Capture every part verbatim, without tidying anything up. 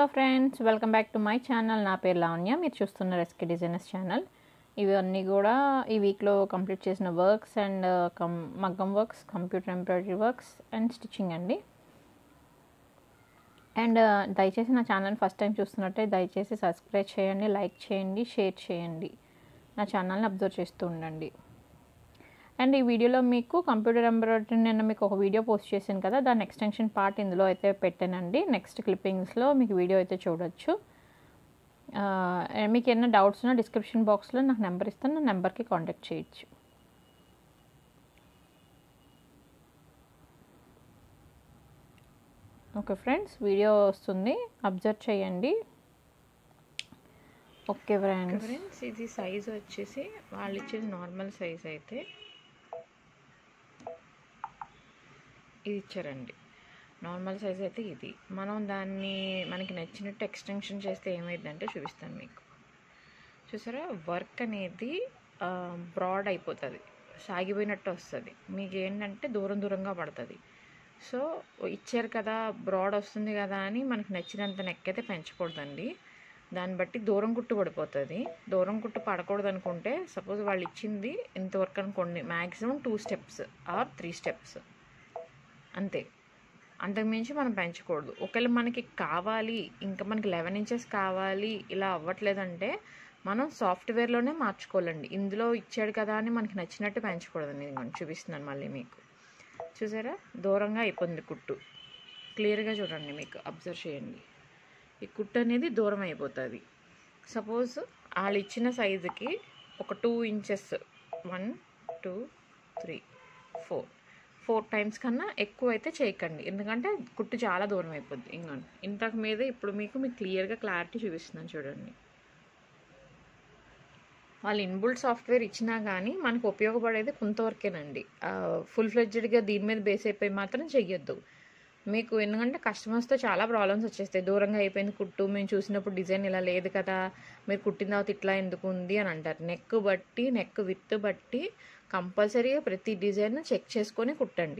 Friends, welcome back to my channel. నా పేరు లావణ్య. మీరు చూస్తున్న ఎస్కే డిజైనర్స్ ఛానల్. ఇవన్నీ కూడా ఈ వీక్లో కంప్లీట్ చేసిన వర్క్స్ అండ్ కం మగ్గం works, computer embroidery works and stitching అండి. అండ్ దయచేసి నా ఛానల్ ఫస్ట్ టైం చూస్తున్నట్టే దయచేసి సబ్స్క్రైబ్ చేయండి, లైక్ చేయండి, షేర్ చేయండి. నా ఛానల్ని అబ్జర్వ్ చేస్తూ ఉండండి. అండ్ ఈ వీడియోలో మీకు కంప్యూటర్ ఎంబ్రాయిడరీ నేను మీకు ఒక వీడియో పోస్ట్ చేశాను కదా, దాని ఎక్స్టెన్షన్ పార్ట్ ఇందులో అయితే పెట్టానండి. నెక్స్ట్ క్లిప్పింగ్స్లో మీకు వీడియో అయితే చూడొచ్చు. మీకు ఏమైనా డౌట్స్ ఉన్నా డిస్క్రిప్షన్ బాక్స్లో నాకు నెంబర్ ఇస్తాను, నా నెంబర్కి కాంటాక్ట్ చేయొచ్చు. ఓకే ఫ్రెండ్స్, వీడియో వస్తుంది, అబ్జర్వ్ చేయండి. ఓకే ఫ్రెండ్స్ ఫ్రెండ్స్ ఇది సైజ్ వచ్చేసి వాళ్ళు ఇచ్చేది నార్మల్ సైజ్ అయితే ఇది ఇచ్చారండి. నార్మల్ సైజ్ అయితే ఇది. మనం దాన్ని మనకి నచ్చినట్టు ఎక్స్టెన్షన్ చేస్తే ఏమైందంటే చూపిస్తాను మీకు. చూసారా, వర్క్ అనేది బ్రాడ్ అయిపోతుంది, సాగిపోయినట్టు వస్తుంది. మీకు ఏంటంటే దూరం దూరంగా పడుతుంది. సో ఇచ్చారు కదా, బ్రాడ్ వస్తుంది కదా అని మనకి నచ్చినంత నెక్ అయితే పెంచకూడదండి. దాన్ని బట్టి దూరం కుట్టు పడిపోతుంది. దూరం కుట్టు పడకూడదు అనుకుంటే సపోజ్ వాళ్ళు ఇచ్చింది ఇంతవరకు అనుకోండి, maximum two steps or three steps అంతే, అంతకుమించి మనం పెంచకూడదు. ఒకవేళ మనకి కావాలి, ఇంకా మనకి లెవెన్ ఇంచెస్ కావాలి, ఇలా అవ్వట్లేదంటే మనం సాఫ్ట్వేర్లోనే మార్చుకోవాలండి. ఇందులో ఇచ్చాడు కదా అని మనకి నచ్చినట్టు పెంచకూడదండి. నేను చూపిస్తున్నాను మళ్ళీ మీకు. చూసారా, దూరంగా అయిపోయింది కుట్టు. క్లియర్గా చూడండి, మీకు అబ్జర్వ్ చేయండి. ఈ కుట్టు అనేది దూరం అయిపోతుంది. సపోజ్ వాళ్ళు ఇచ్చిన సైజుకి ఒక two inches one two three four four times కన్నా ఎక్కువ అయితే చేయకండి, ఎందుకంటే కుట్టు చాలా దూరం అయిపోద్ది. ఇంకా ఇంతకు మీద ఇప్పుడు మీకు మీకు క్లియర్గా క్లారిటీ చూపిస్తున్నాను చూడండి. వాళ్ళు ఇన్బుల్ట్ సాఫ్ట్వేర్ ఇచ్చినా కానీ మనకు ఉపయోగపడేది కొంతవరకేనండి. ఫుల్ ఫ్లెడ్జ్డ్గా దీని మీద బేస్ అయిపోయి మాత్రం చెయ్యొద్దు మీకు. ఎందుకంటే కస్టమర్స్తో చాలా ప్రాబ్లమ్స్ వచ్చేస్తాయి. దూరంగా అయిపోయింది కుట్టు, మేము చూసినప్పుడు డిజైన్ ఇలా లేదు కదా, మీరు కుట్టిన తర్వాత ఇట్లా ఎందుకు ఉంది అని అంటారు. నెక్ బట్టి, నెక్ విత్ బట్టి కంపల్సరీగా ప్రతి డిజైన్ చెక్ చేసుకొని కుట్టండి.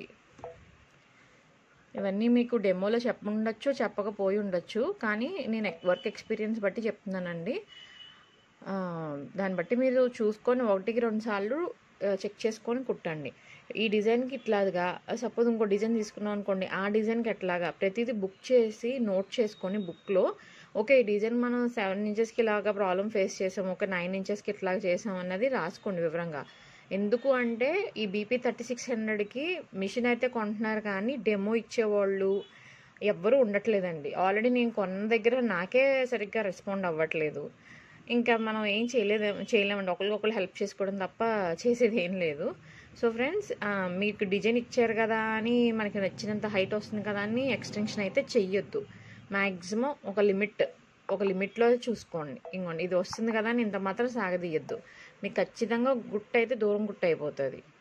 ఇవన్నీ మీకు డెమోలో చెప్పండొచ్చు, చెప్పకపోయి ఉండొచ్చు, కానీ నేను వర్క్ ఎక్స్పీరియన్స్ బట్టి చెప్తున్నానండి. దాన్ని బట్టి మీరు చూసుకొని ఒకటికి రెండు సార్లు చెక్ చేసుకొని కుట్టండి. ఈ డిజైన్కి ఇట్లాగా, సపోజ్ ఇంకో డిజైన్ తీసుకున్నాం అనుకోండి, ఆ డిజైన్కి ఎట్లాగా ప్రతిదీ బుక్ చేసి నోట్ చేసుకొని బుక్లో, ఓకే ఈ డిజైన్ మనం సెవెన్ ఇంచెస్కి ఇలాగా ప్రాబ్లం ఫేస్ చేసాం, ఒక నైన్ ఇంచెస్కి ఇట్లాగా చేసాం అన్నది రాసుకోండి వివరంగా. ఎందుకు అంటే ఈ బీపీ థర్టీ సిక్స్ హండ్రెడ్కి మిషన్ అయితే కొంటున్నారు, కానీ డెమో ఇచ్చేవాళ్ళు ఎవ్వరూ ఉండట్లేదండి. ఆల్రెడీ నేను కొన్న దగ్గర నాకే సరిగ్గా రెస్పాండ్ అవ్వట్లేదు. ఇంకా మనం ఏం చేయలేదు చేయలేమండి, ఒకరికొకరు హెల్ప్ చేసుకోవడం తప్ప చేసేది ఏం లేదు. సో ఫ్రెండ్స్, మీకు డిజైన్ ఇచ్చారు కదా అని మనకి నచ్చినంత హైట్ వస్తుంది కదా అని ఎక్స్టెన్షన్ అయితే చెయ్యొద్దు. మ్యాక్సిమం ఒక లిమిట్ ఒక లిమిట్లో చూసుకోండి. ఇంకోండి ఇది వస్తుంది కదా అని ఇంత మాత్రం సాగదీయద్దు. మీకు ఖచ్చితంగా గుట్ట అయితే దూరం గుట్ట అయిపోతుంది.